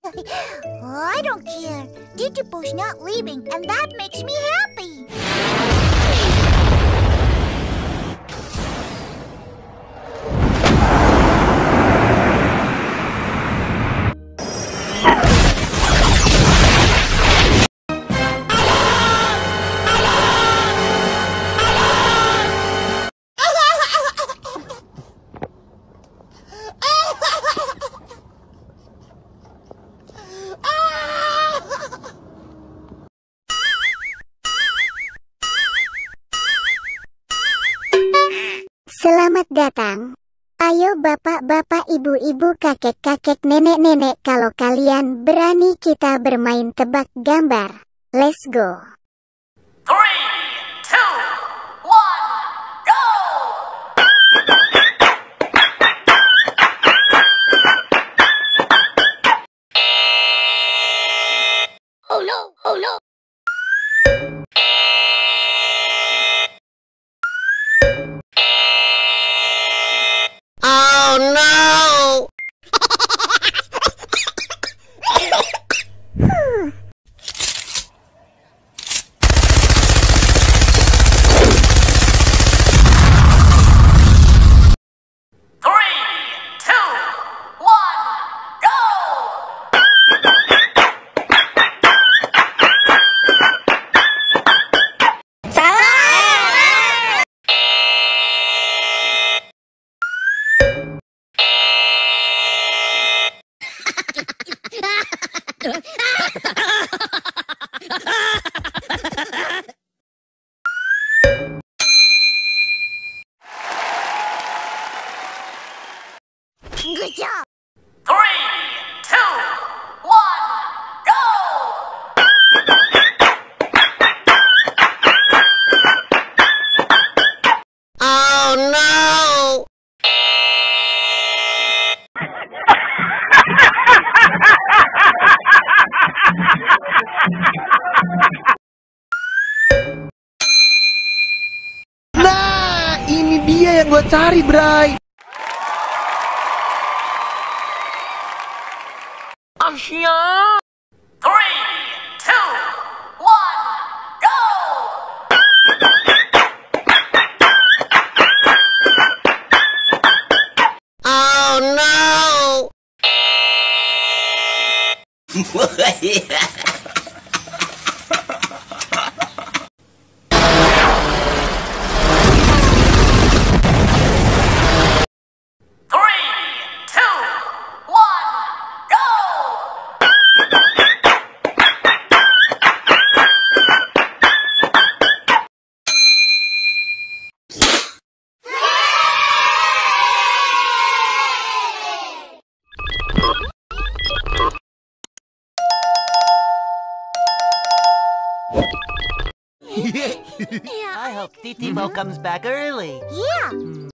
I don't care. Titipo's not leaving, and that makes me happy. Selamat datang. Ayo bapak-bapak, ibu-ibu, kakek-kakek, nenek-nenek, kalau kalian berani kita bermain tebak gambar. Let's go. 3, 2, 1, go! Oh no, oh no. Oh no! Good job. 3, 2, 1, go! Oh no! Nah, ini dia yang gue cari, Bray. Asia! 3, 2, 1, go! Oh no! Yeah. I hope Titipo comes back early. Yeah.